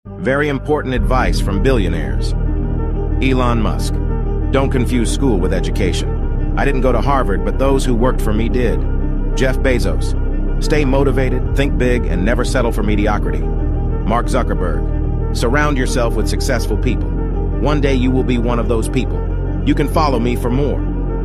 Very important advice from billionaires. Elon Musk. Don't confuse school with education. I didn't go to Harvard, but those who worked for me did. Jeff Bezos. Stay motivated, think big, and never settle for mediocrity. Mark Zuckerberg. Surround yourself with successful people. One day you will be one of those people. You can follow me for more.